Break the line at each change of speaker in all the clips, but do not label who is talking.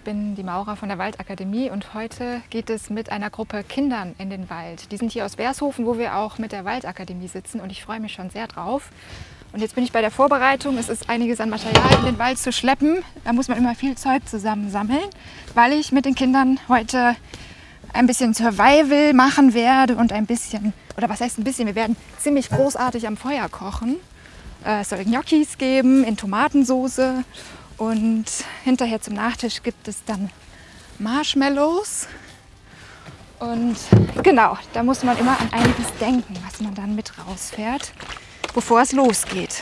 bin die Maura von der Waldakademie und heute geht es mit einer Gruppe Kindern in den Wald. Die sind hier aus Wershofen, wo wir auch mit der Waldakademie sitzen und ich freue mich schon sehr drauf. Und jetzt bin ich bei der Vorbereitung. Es ist einiges an Material in den Wald zu schleppen. Da muss man immer viel Zeug zusammensammeln, weil ich mit den Kindern heute ein bisschen Survival machen werde und ein bisschen, oder was heißt ein bisschen, wir werden ziemlich großartig am Feuer kochen. Es soll Gnocchis geben in Tomatensoße und hinterher zum Nachtisch gibt es dann Marshmallows. Und genau, da muss man immer an einiges denken, was man dann mit rausfährt, bevor es losgeht.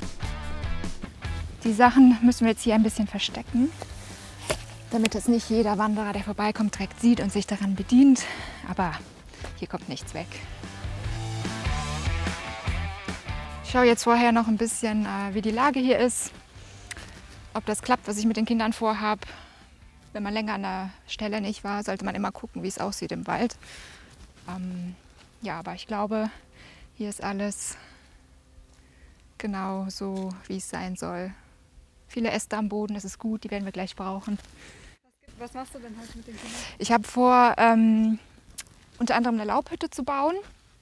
Die Sachen müssen wir jetzt hier ein bisschen verstecken, damit es nicht jeder Wanderer, der vorbeikommt, direkt sieht und sich daran bedient. Aber hier kommt nichts weg. Ich schaue jetzt vorher noch ein bisschen, wie die Lage hier ist, ob das klappt, was ich mit den Kindern vorhabe. Wenn man länger an der Stelle nicht war, sollte man immer gucken, wie es aussieht im Wald. Ja, aber ich glaube, hier ist alles genau so, wie es sein soll. Viele Äste am Boden, das ist gut, die werden wir gleich brauchen.
Was machst du denn heute mit den Kindern?
Ich habe vor, unter anderem eine Laubhütte zu bauen.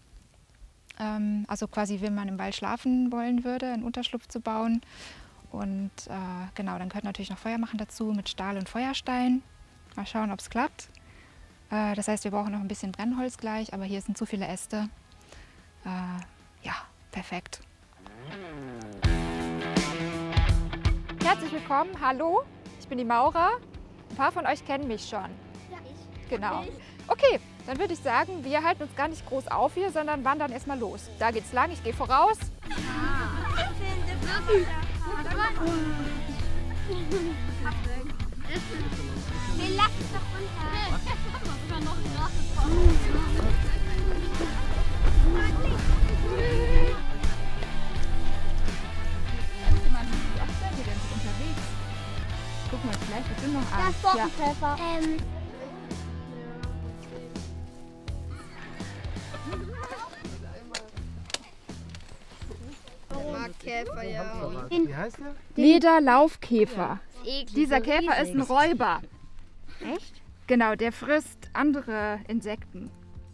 Also quasi, wenn man im Wald schlafen wollen würde, einen Unterschlupf zu bauen. Und genau, dann gehört natürlich noch Feuer machen dazu mit Stahl und Feuerstein. Mal schauen, ob es klappt. Das heißt, wir brauchen noch ein bisschen Brennholz gleich, aber hier sind zu viele Äste. Ja, perfekt. Herzlich willkommen, hallo, ich bin die Maura. Ein paar von euch kennen mich schon.
Ja, ich.
Genau. Okay, dann würde ich sagen, wir halten uns gar nicht groß auf hier, sondern wandern erstmal los. Da geht's lang, ich gehe voraus.
Wir lassen es doch runter. Sogar noch
Unterwegs. Guck mal, vielleicht ist noch
Da ist Borkenkäfer.
Käfer, ja.
Wie heißt der?
Lederlaufkäfer.
Eklig,
Dieser
so
Käfer ist ein
riesig.
Räuber.
Echt?
Genau, der frisst andere Insekten.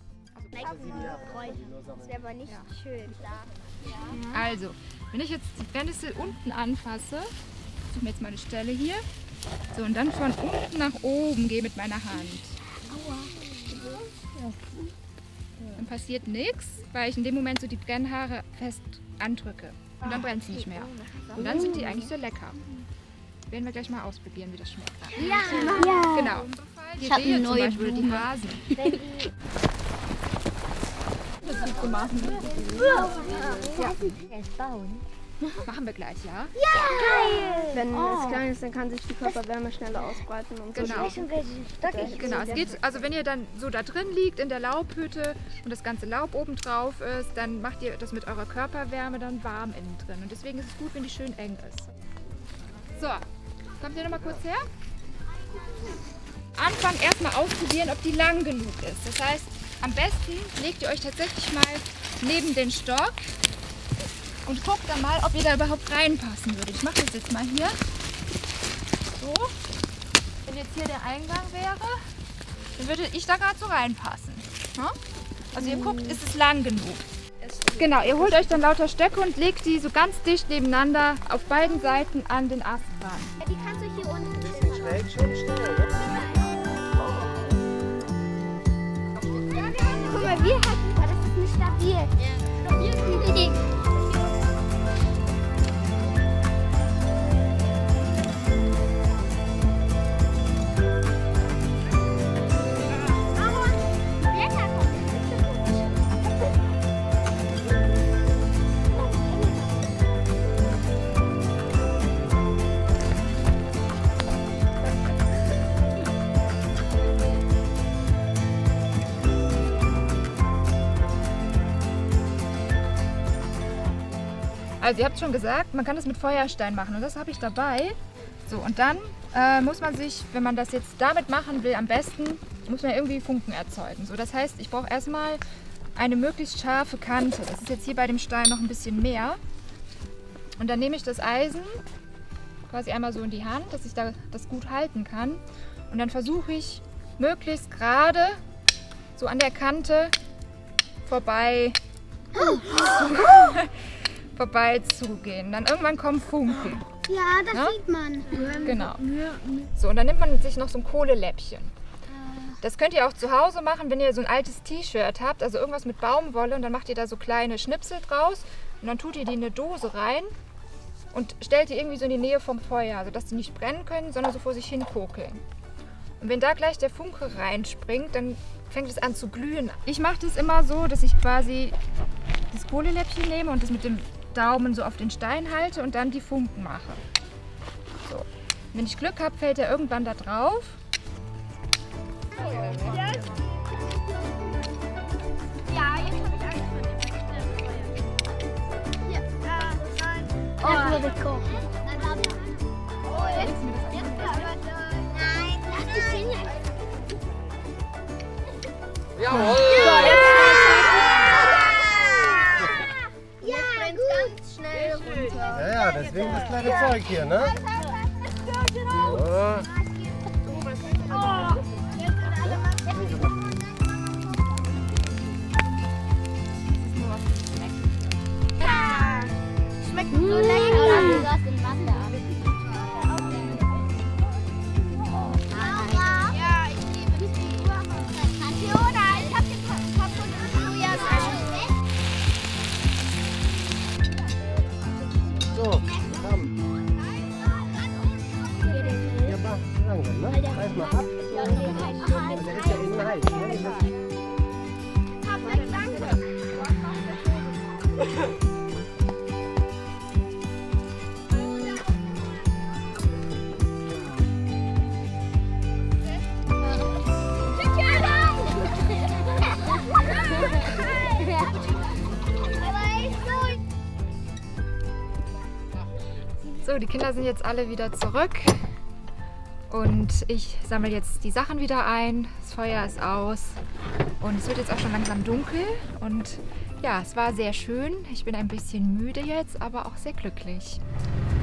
Das wäre aber nicht schön.
Also, wenn ich jetzt die Brennnessel unten anfasse, suche mir jetzt mal eine Stelle hier. So, und dann von unten nach oben gehe mit meiner Hand. Dann passiert nichts, weil ich in dem Moment so die Brennhaare fest andrücke. Und dann brennt sie nicht mehr. Und dann sind die eigentlich sehr lecker. Werden wir gleich mal ausprobieren, wie das schmeckt.
Ja.
Genau. Hier
hab
sehe
eine
zum
neue
Beispiel die Hasen. Machen wir gleich, ja?
Wenn es klein ist, dann kann sich die Körperwärme schneller ausbreiten. Und
Genau. Genau, es geht, also wenn ihr dann so da drin liegt in der Laubhütte und das ganze Laub oben drauf ist, dann macht ihr das mit eurer Körperwärme dann warm innen drin. Und deswegen ist es gut, wenn die schön eng ist. So, kommt ihr noch mal kurz her? Anfang erstmal ausprobieren, ob die lang genug ist. Das heißt, am besten legt ihr euch tatsächlich mal neben den Stock und guckt dann mal, ob ihr da überhaupt reinpassen würdet. Ich mache das jetzt mal hier. So. Wenn jetzt hier der Eingang wäre, dann würde ich da gerade so reinpassen. Ja? Also ihr guckt, ist es lang genug. Genau, ihr holt euch dann lauter Stöcke und legt die so ganz dicht nebeneinander auf beiden Seiten an den Ast ran.
Die kannst du hier unten.
Ein bisschen schräg, schon schnell, oder?
Guck mal, wir hatten, das ist nicht stabil. Stabil.
Also ihr habt schon gesagt, man kann das mit Feuerstein machen und das habe ich dabei. So, und dann muss man sich, wenn man das jetzt damit machen will, am besten, muss man irgendwie Funken erzeugen. So, das heißt, ich brauche erstmal eine möglichst scharfe Kante. Das ist jetzt hier bei dem Stein noch ein bisschen mehr. Und dann nehme ich das Eisen quasi einmal so in die Hand, dass ich da das gut halten kann. Und dann versuche ich möglichst gerade so an der Kante vorbei zu gehen. Dann irgendwann kommen Funken.
Ja, das
Ja?
sieht man.
Genau. So, und dann nimmt man sich noch so ein Kohleläppchen. Das könnt ihr auch zu Hause machen, wenn ihr so ein altes T-Shirt habt, also irgendwas mit Baumwolle, und dann macht ihr da so kleine Schnipsel draus und dann tut ihr die in eine Dose rein und stellt die irgendwie so in die Nähe vom Feuer, sodass die nicht brennen können, sondern so vor sich hin kokeln. Und wenn da gleich der Funke reinspringt, dann fängt es an zu glühen. Ich mache das immer so, dass ich quasi das Kohleläppchen nehme und das mit dem Daumen so auf den Stein halte und dann die Funken mache. So. Wenn ich Glück habe, fällt er irgendwann da drauf.
Ja, jetzt habe ich Angst vor dem. Hier, nein. Oh, das wird kochen. Oh, jetzt nein, lass die Finger.
Jawohl!
Jetzt brennt ganz schnell runter.
Ja, ja, deswegen das kleine Zeug hier, ne? Ja.
Schmeckt so lecker. Du hast den Wasser ab. Ja, ich liebe die Uhr. Fiona, ich hab den Kopf von Julias
So, komm. Ja, mach langsam, ne? Reiß mal ab. Also der ist ja innen heiß, ne?
Perfekt, danke.
So, die Kinder sind jetzt alle wieder zurück und ich sammle jetzt die Sachen wieder ein. Das Feuer ist aus und es wird jetzt auch schon langsam dunkel und ja, es war sehr schön. Ich bin ein bisschen müde jetzt, aber auch sehr glücklich.